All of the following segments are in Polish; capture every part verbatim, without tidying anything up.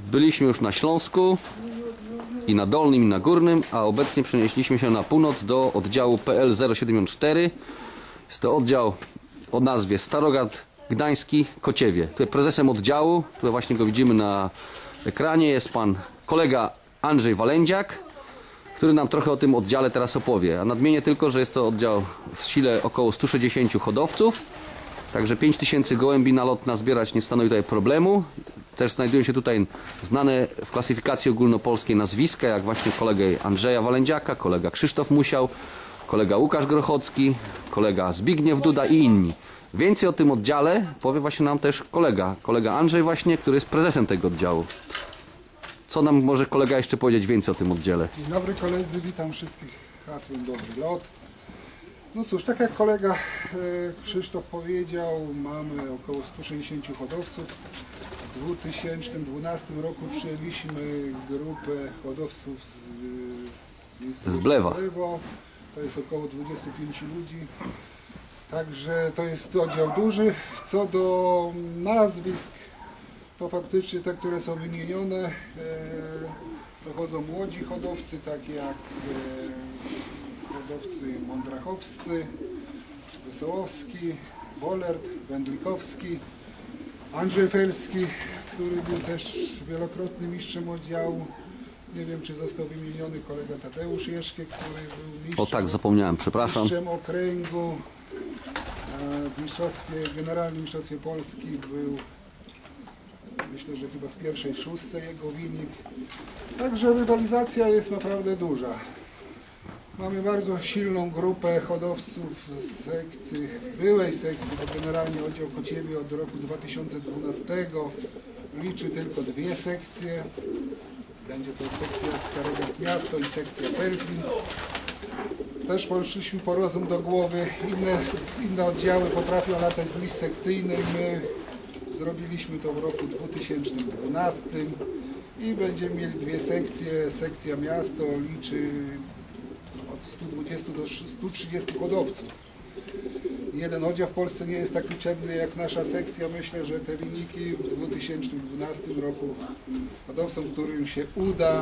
Byliśmy już na Śląsku i na Dolnym i na Górnym, a obecnie przenieśliśmy się na północ do oddziału P L zero siedem cztery. Jest to oddział o nazwie Starogard Gdański Kociewie. Tutaj prezesem oddziału, tutaj właśnie go widzimy na ekranie, jest pan kolega Andrzej Walędziak, który nam trochę o tym oddziale teraz opowie. A nadmienię tylko, że jest to oddział w sile około stu sześćdziesięciu hodowców. Także pięć tysięcy gołębi na lot nazbierać nie stanowi tutaj problemu. Też znajdują się tutaj znane w klasyfikacji ogólnopolskiej nazwiska, jak właśnie kolegę Andrzeja Walędziaka, kolega Krzysztof Musiał, kolega Łukasz Grochocki, kolega Zbigniew Duda i inni. Więcej o tym oddziale powie właśnie nam też kolega, kolega Andrzej właśnie, który jest prezesem tego oddziału. Co nam może kolega jeszcze powiedzieć więcej o tym oddziale? Dzień dobry koledzy, witam wszystkich hasłem Dobry Lot. No cóż, tak jak kolega Krzysztof powiedział, mamy około stu sześćdziesięciu hodowców. W dwa tysiące dwunastym roku przyjęliśmy grupę hodowców z, z, z Blewa. To jest około dwudziestu pięciu ludzi. Także to jest oddział duży. Co do nazwisk, to faktycznie te, które są wymienione, e, dochodzą młodzi hodowcy, takie jak e, hodowcy mądrachowscy, Wesołowski, Wolert, Wędlikowski, Andrzej Felski, który był też wielokrotnym mistrzem oddziału. Nie wiem, czy został wymieniony kolega Tadeusz Jeszkie, który był mistrzem, o tak, zapomniałem, przepraszam. mistrzem okręgu. W mistrzostwie, generalnym mistrzostwie Polski był, myślę, że chyba w pierwszej szóstce jego wynik. Także rywalizacja jest naprawdę duża. Mamy bardzo silną grupę hodowców z sekcji, byłej sekcji, bo generalnie oddział Kociewie od roku dwa tysiące dwunastego liczy tylko dwie sekcje. Będzie to sekcja Starogard Miasto i sekcja Pelfin. Też poszliśmy po rozum do głowy. Inne, inne oddziały potrafią latać z list sekcyjnych. My zrobiliśmy to w roku dwa tysiące dwunastym i będziemy mieli dwie sekcje. Sekcja Miasto liczy od stu dwudziestu do stu trzydziestu hodowców. Jeden oddział w Polsce nie jest tak liczebny jak nasza sekcja. Myślę, że te wyniki w dwa tysiące dwunastym roku hodowcom, którym się uda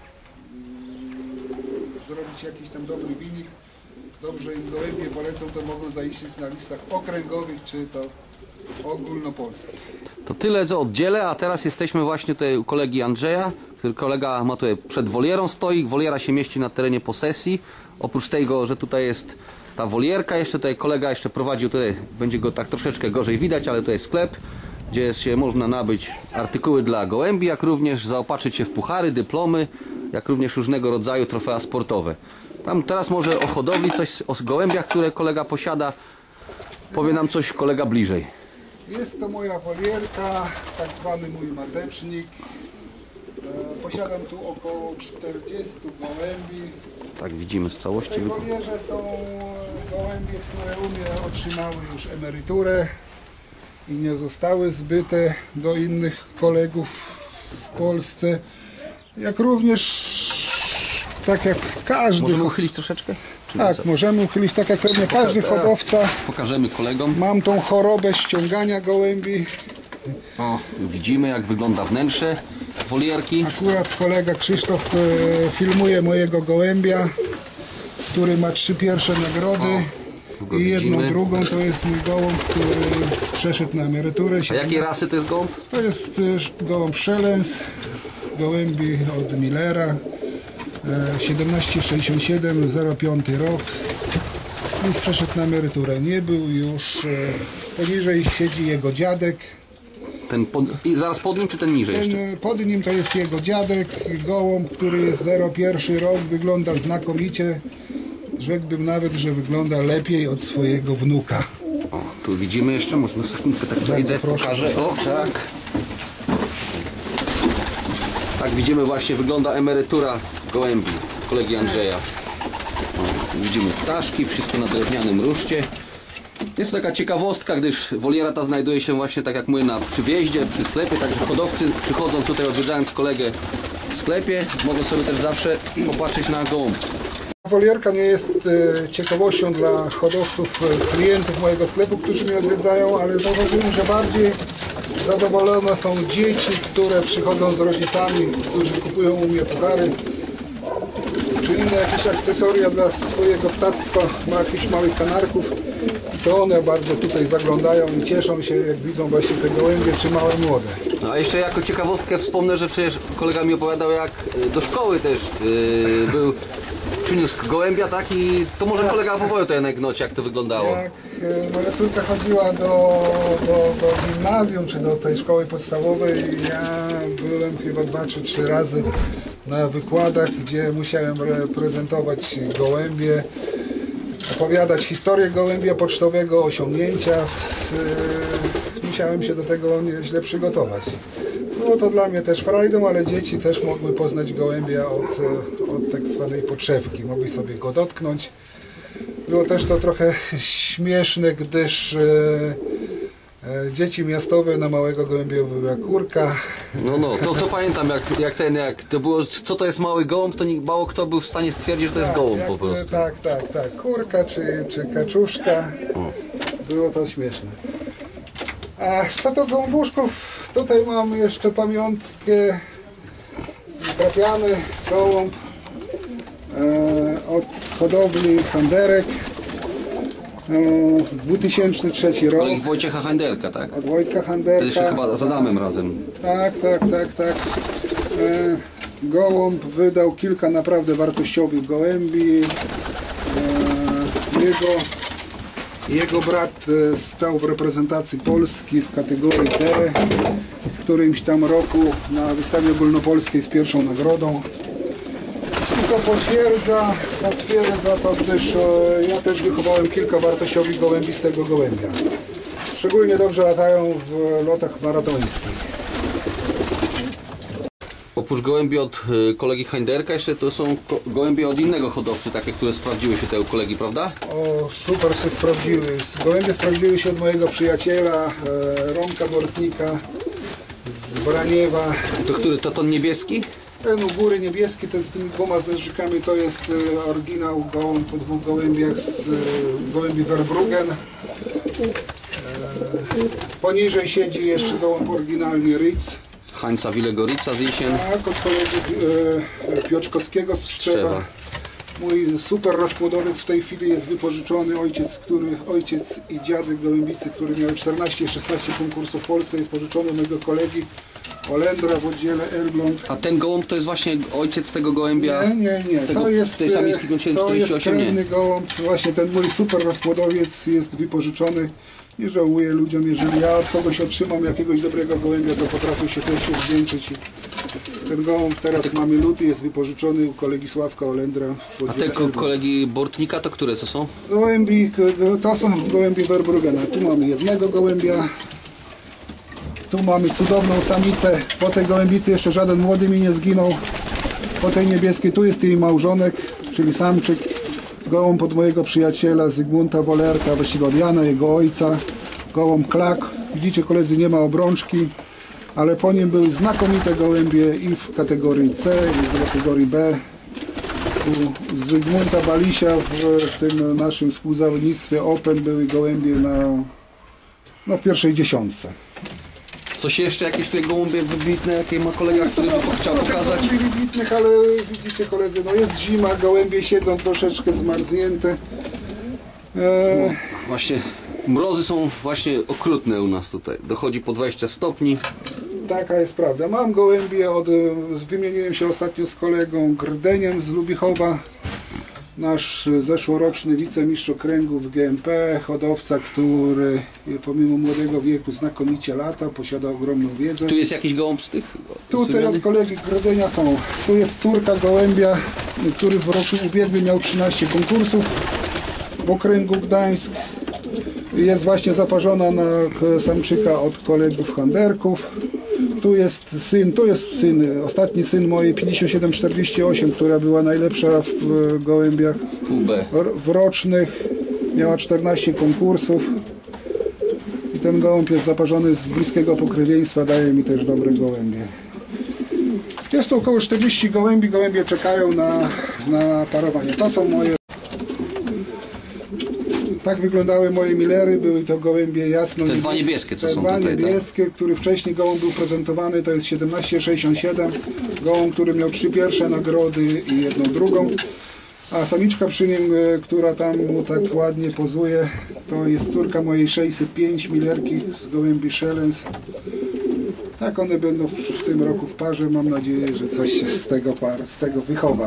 zrobić jakiś tam dobry wynik, dobrze im gołębie polecą, to mogą zaistnieć na listach okręgowych czy to ogólnopolskich. To tyle co oddziele, a teraz jesteśmy właśnie tutaj u kolegi Andrzeja, który kolega ma tutaj przed wolierą stoi. Woliera się mieści na terenie posesji. Oprócz tego, że tutaj jest ta wolierka, jeszcze tutaj kolega jeszcze prowadził, tutaj będzie go tak troszeczkę gorzej widać, ale tutaj jest sklep, gdzie się można nabyć artykuły dla gołębi, jak również zaopatrzyć się w puchary, dyplomy, jak również różnego rodzaju trofea sportowe. Tam teraz może o hodowli, coś o gołębiach, które kolega posiada. Powie nam coś kolega bliżej. Jest to moja wolierka, tak zwany mój matecznik. Posiadam tu około czterdziestu gołębi. Tak widzimy z całości. W tej wolierze są gołębie, które u mnie otrzymały już emeryturę i nie zostały zbyte do innych kolegów w Polsce. Jak również, tak jak każdy... Możemy uchylić troszeczkę? Czy tak, co? Możemy uchylić, tak jak pewnie każdy hodowca. Pokażemy kolegom. Mam tą chorobę ściągania gołębi. O, widzimy jak wygląda wnętrze wolierki. Akurat kolega Krzysztof e, filmuje mojego gołębia, który ma trzy pierwsze nagrody. O, i jedną widzimy. Drugą to jest mój gołąb, który przeszedł na emeryturę. A jakiej rasy to jest gołąb? To jest e, gołąb Szelens z gołębi od Millera. E, siedemnaście sześćdziesiąt siedem, zero pięć rok. Już przeszedł na emeryturę. Nie był już. E, poniżej siedzi jego dziadek. Ten pod, i zaraz pod nim, czy ten niżej ten, jeszcze? Pod nim to jest jego dziadek, gołąb, który jest zero jeden rok, wygląda znakomicie. Rzekłbym nawet, że wygląda lepiej od swojego wnuka. O, tu widzimy jeszcze, można sekundkę tak wejdę, pokażę. O, tak. Tak widzimy właśnie, wygląda emerytura gołębi kolegi Andrzeja. O, widzimy ptaszki, wszystko na drewnianym ruszcie. Jest to taka ciekawostka, gdyż woliera ta znajduje się właśnie, tak jak mówię, na przywieździe, przy sklepie, także hodowcy przychodząc tutaj, odwiedzając kolegę w sklepie, mogą sobie też zawsze popatrzeć na gołąb. Wolierka nie jest e, ciekawością dla hodowców, e, klientów mojego sklepu, którzy mnie odwiedzają, ale zauważyłem, że bardziej Zadowolone są dzieci, które przychodzą z rodzicami, którzy kupują u mnie puchary, czy inne jakieś akcesoria dla swojego ptactwa, ma jakichś małych kanarków. To one bardzo tutaj zaglądają i cieszą się, jak widzą właśnie te gołębie, czy małe młode. No a jeszcze jako ciekawostkę wspomnę, że przecież kolega mi opowiadał, jak y, do szkoły też yy, był, przyniósł gołębia, tak? I to może kolega opowiedział tej anegdocie, jak to wyglądało. Jak e, moja córka chodziła do, do, do gimnazjum, czy do tej szkoły podstawowej, ja byłem chyba dwa czy trzy razy na wykładach, gdzie musiałem prezentować gołębie, opowiadać historię gołębia pocztowego, osiągnięcia. E, musiałem się do tego nieźle przygotować. Było to dla mnie też frajdą, ale dzieci też mogły poznać gołębia od, od tak zwanej podszewki. Mogli sobie go dotknąć. Było też to trochę śmieszne, gdyż e, e, dzieci miastowe na małego gołębia była kurka. No, no, to, to pamiętam, jak, jak ten, jak to było, co to jest mały gołąb, to nikt, mało kto był w stanie stwierdzić, że to jest Tak, gołąb jak, po prostu. Tak, tak, tak. Kurka czy, czy kaczuszka. Było to śmieszne. A co do gołąbuszków, tutaj mam jeszcze pamiątkę. Trafiany gołąb e, od hodowli Handerek. E, dwa tysiące trzeci rok. Kolegi Wojciecha Handelka, tak? Od Wojtka To Handerka. jeszcze chyba z Adamem razem. Tak, tak, tak, tak. E, gołąb wydał kilka naprawdę wartościowych gołębi. E, jego, jego brat e, stał w reprezentacji Polski w kategorii D w którymś tam roku na wystawie ogólnopolskiej z pierwszą nagrodą. I to potwierdza, potwierdza to, gdyż e, ja też wychowałem kilka wartościowych gołębi z tego gołębia. Szczególnie dobrze latają w lotach maratońskich. Oprócz gołębi od y, kolegi Handerka, jeszcze to są ko- gołębie od innego hodowcy, takie, które sprawdziły się te u kolegi, prawda? O, super się sprawdziły. Gołębie sprawdziły się od mojego przyjaciela, e, Romka Bortnika z Braniewa. To który, to ten niebieski? Ten u góry niebieski, to z tymi dwoma zależykami, to jest e, oryginał gołąb po dwóch gołębiach z e, gołębi Verbruggen. E, poniżej siedzi jeszcze gołąb oryginalnie Ritz. Hańca Wilegorica z Isien. Tak, od kolegi e, Pioczkowskiego z Strzewa. Strzewa. Mój super rozpłodowiec w tej chwili jest wypożyczony. Ojciec, który, ojciec i dziadek gołębicy, który miał czternaście szesnaście konkursów w Polsce, jest pożyczony od mojego kolegi Olendra w oddziale Elbląg. A ten gołąb to jest właśnie ojciec tego gołębia? Nie, nie, nie. Tego, To jest, tej samiczki to czterdzieści jest osiem, nie? krewny gołąb. Właśnie ten mój super rozpłodowiec jest wypożyczony. Nie żałuję ludziom, jeżeli ja od kogoś otrzymam jakiegoś dobrego gołębia, to potrafię się też się wdzięczyć. Ten gołąb teraz mamy luty, jest wypożyczony u kolegi Sławka Olendra. w A te ko- kolegi Bortnika to które co są? Gołębi, to są gołębie Verbrugena. Tu mamy jednego gołębia. Tu mamy cudowną samicę. Po tej gołębicy jeszcze żaden młody mi nie zginął. Po tej niebieskiej tu jest jej małżonek, czyli samczyk. Gołąb od mojego przyjaciela Zygmunta Wolerka, właściwie od Jana, jego ojca. Gołąb klak. Widzicie koledzy, nie ma obrączki, ale po nim były znakomite gołębie i w kategorii C, i w kategorii B. U Zygmunta Balisia w, w tym naszym współzawodnictwie Open były gołębie na, no, w pierwszej dziesiątce. Coś jeszcze, jakieś tutaj gołębie wybitne, jakie ma kolega, który by chciał pokazać? Gołębi wybitnych, ale widzicie koledzy, no jest zima, gołębie siedzą troszeczkę zmarznięte. E, Właśnie mrozy są właśnie okrutne u nas tutaj. Dochodzi po dwadzieścia stopni. taka jest prawda. Mam gołębie, od, wymieniłem się ostatnio z kolegą Grdeniem z Lubichowa. Nasz zeszłoroczny wicemistrz okręgów G M P, hodowca, który pomimo młodego wieku znakomicie lata, posiada ogromną wiedzę. Tu jest jakiś gołąb z tych? Tutaj od kolegi Grodenia są. Tu jest córka gołębia, który w roku ubiegłym miał trzynaście konkursów w okręgu Gdańsk. Jest właśnie zaparzona na samczyka od kolegów Handerków. Tu jest syn, to jest syn, ostatni syn mojej pięćdziesiąt siedem czterdzieści osiem, która była najlepsza w gołębiach w rocznych. Miała czternaście konkursów. I ten gołąb jest zaparzony z bliskiego pokrewieństwa, daje mi też dobre gołębie. Jest tu około czterdzieści gołębi, gołębie czekają na, na parowanie. To są moje. Tak wyglądały moje Millery, były to gołębie jasno. Te dwa niebieskie, co te są dwa tutaj, niebieskie, który wcześniej gołąb był prezentowany, to jest siedemnaście sześćdziesiąt siedem. Gołąb, który miał trzy pierwsze nagrody i jedną drugą. A samiczka przy nim, e, która tam mu tak ładnie pozuje, to jest córka mojej sześćset pięć Millerki z gołębi Szellens. Tak one będą w, w tym roku w parze. Mam nadzieję, że coś się z tego, par, z tego wychowa.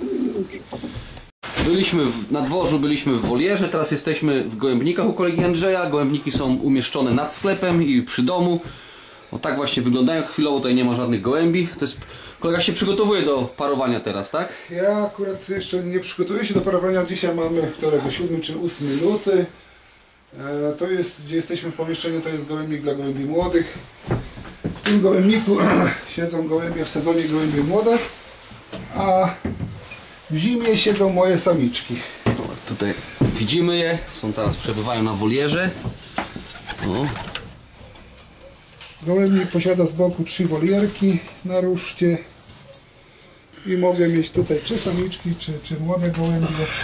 Byliśmy w, na dworzu, byliśmy w wolierze, teraz jesteśmy w gołębnikach u kolegi Andrzeja. Gołębniki są umieszczone nad sklepem i przy domu. O tak właśnie wyglądają. Chwilowo tutaj nie ma żadnych gołębi. To jest, kolega się przygotowuje do parowania teraz, tak? Ja akurat jeszcze nie przygotuję się do parowania. Dzisiaj mamy którego siódmy czy ósmy luty. E, to jest, gdzie jesteśmy w pomieszczeniu, to jest gołębnik dla gołębi młodych. W tym gołębniku siedzą gołębie w sezonie gołębie młode, a w zimie siedzą moje samiczki. Tutaj widzimy je, są teraz, przebywają na wolierze. O. Gołębnik posiada z boku trzy wolierki na ruszcie i mogę mieć tutaj czy samiczki, czy, czy młode gołębie.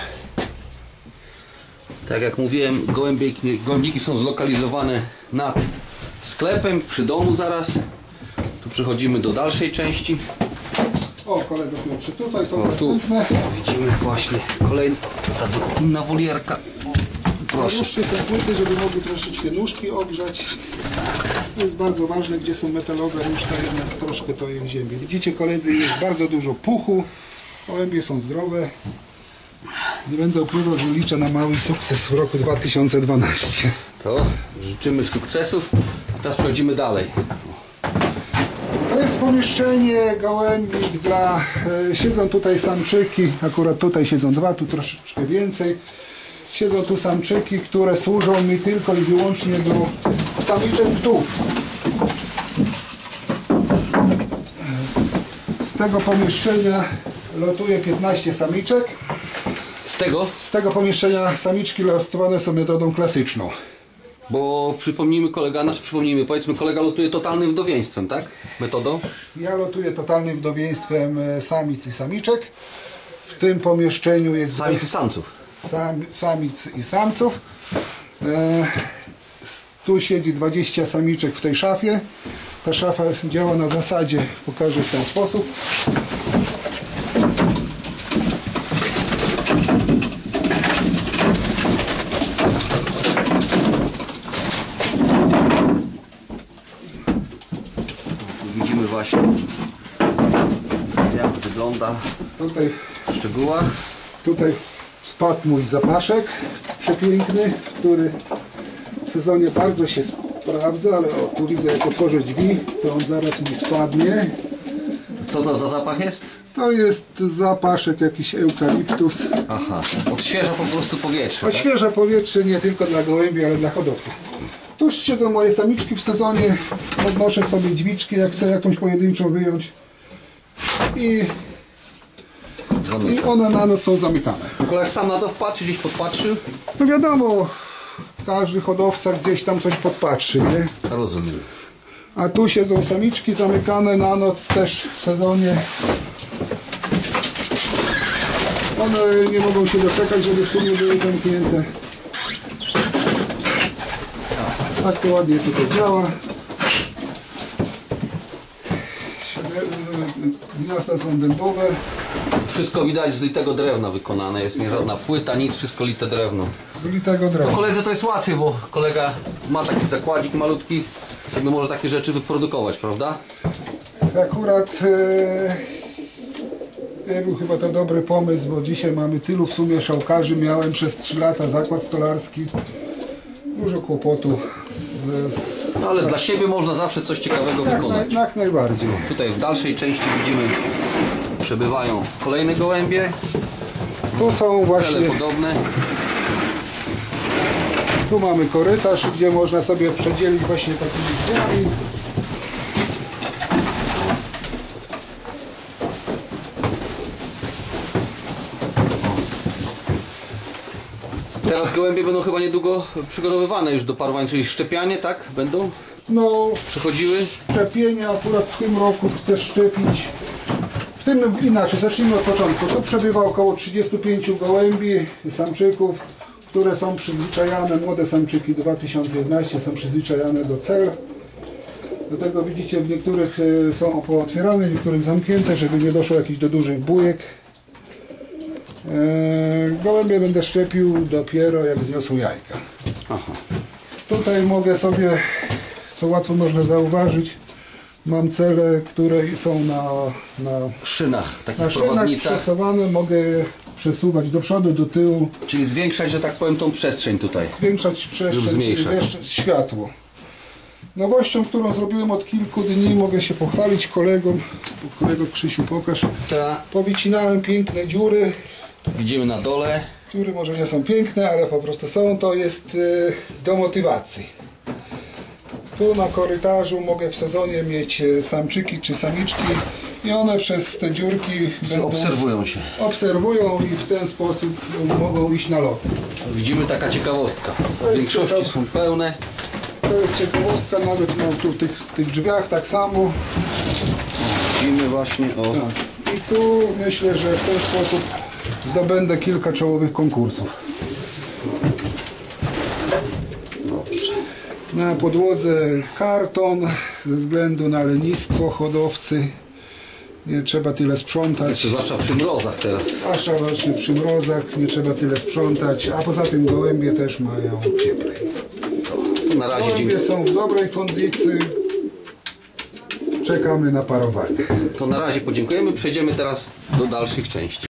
Tak jak mówiłem, gołębniki, gołębniki są zlokalizowane nad sklepem, przy domu zaraz. Tu przechodzimy do dalszej części. O, kolega pierwszy, tutaj są O, tu następne. widzimy właśnie kolejna, ta inna wolierka. Na Proszę. ruszcie są płyty, żeby mogły troszeczkę nóżki ogrzać. To jest bardzo ważne, gdzie są metalowe ruszta, jednak troszkę to jest ziemię. Widzicie koledzy, jest bardzo dużo puchu. Gołębie są zdrowe. Nie będę ukrywał, że liczę na mały sukces w roku dwa tysiące dwunastym. To życzymy sukcesów. Teraz przechodzimy dalej. To jest pomieszczenie gołębnik dla... E, siedzą tutaj samczyki, akurat tutaj siedzą dwa, tu troszeczkę więcej. Siedzą tu samczyki, które służą mi tylko i wyłącznie do samiczek ptów. Z tego pomieszczenia lotuje piętnaście samiczek. Z tego, Z tego pomieszczenia samiczki lotowane są metodą klasyczną. bo przypomnijmy kolega, znaczy przypomnijmy, powiedzmy kolega lotuje totalnym wdowieństwem, tak? Metodą? Ja lotuję totalnym wdowieństwem e, samic i samiczek. W tym pomieszczeniu jest... Samic i samców. Sam, samic i samców. E, tu siedzi dwadzieścia samiczek w tej szafie. Ta szafa działa na zasadzie, pokażę w ten sposób. Widzimy właśnie, jak wygląda Tutaj, w szczegółach. tutaj spadł mój zapaszek przepiękny, który w sezonie bardzo się sprawdza, ale o, tu widzę, jak otworzę drzwi, to on zaraz mi spadnie. Co to za zapach jest? To jest zapaszek, jakiś eukaliptus. Aha, odświeża po prostu powietrze, tak? Odświeża powietrze nie tylko dla gołębi, ale dla hodowców. Tu siedzą moje samiczki w sezonie. Podnoszę sobie drzwiczki, jak chcę jakąś pojedynczą wyjąć. I, i one na noc są zamykane. Kolega sam na to wpadł, czy gdzieś podpatrzył? No wiadomo, każdy hodowca gdzieś tam coś podpatrzy, nie? Rozumiem. A tu siedzą samiczki zamykane na noc też w sezonie. One nie mogą się doczekać, żeby w sumie były zamknięte. Tak to ładnie tutaj działa. Gniazda są dębowe. Wszystko widać z litego drewna wykonane, jest nie żadna płyta, nic, wszystko lite drewno. Z litego drewna. Koledze to jest łatwiej, bo kolega ma taki zakładnik malutki, sobie może takie rzeczy wyprodukować, prawda? Akurat e, nie był chyba to dobry pomysł, bo dzisiaj mamy tylu w sumie szałkarzy. Miałem przez trzy lata zakład stolarski. Dużo kłopotu. Z, z, No, ale dla siebie można zawsze coś ciekawego jak, wykonać. naj, jak najbardziej. Tutaj w dalszej części widzimy, przebywają kolejne gołębie, Tu są cele właśnie, podobne. tu mamy korytarz, gdzie można sobie przedzielić właśnie takimi drzwiami. Teraz gołębie będą chyba niedługo przygotowywane już do parowania, czyli szczepianie, tak? Będą? No, Przechodziły? szczepienia akurat w tym roku chcę szczepić. W tym inaczej, zacznijmy od początku. Tu przebywa około trzydziestu pięciu gołębi, samczyków, które są przyzwyczajane, młode samczyki dwa tysiące jedenaście są przyzwyczajane do cel. Do tego widzicie, w niektórych e, są pootwierane, w niektórych zamknięte, żeby nie doszło jakichś do dużych bujek. E, gołębie będę szczepił dopiero jak zniosą jajka. Aha. Tutaj mogę sobie, co łatwo można zauważyć, mam cele, które są na, na, Szynach, takich na szynach prowadnicach. przesuwane, mogę przesuwać do przodu, do tyłu, Czyli zwiększać, że tak powiem, tą przestrzeń tutaj. zwiększać przestrzeń, czyli zmniejszać. wiesz, światło. Nowością, którą zrobiłem od kilku dni, mogę się pochwalić kolegom. Kolego Krzysiu, pokaż. Ta, Powycinałem piękne dziury, widzimy na dole. które może nie są piękne, ale po prostu są. To jest y, do motywacji. Tu na korytarzu mogę w sezonie mieć y, samczyki czy samiczki i one przez te dziurki będą, Obserwują się. obserwują i w ten sposób y, mogą iść na lot. Widzimy taka ciekawostka. W jest większości ciekawe. są pełne. To jest ciekawostka, nawet no, tu w tych, tych drzwiach tak samo. Widzimy właśnie o... I tu myślę, że w ten sposób zdobędę kilka czołowych konkursów. Dobrze. Na podłodze karton ze względu na lenistwo hodowcy. Nie trzeba tyle sprzątać. Jeszcze zwłaszcza przy mrozach teraz. Zwłaszcza właśnie przy mrozach nie trzeba tyle sprzątać, a poza tym gołębie też mają cieplej. To na razie, Gołębie dzięki... są w dobrej kondycji. Czekamy na parowanie. to na razie podziękujemy. Przejdziemy teraz do dalszych części.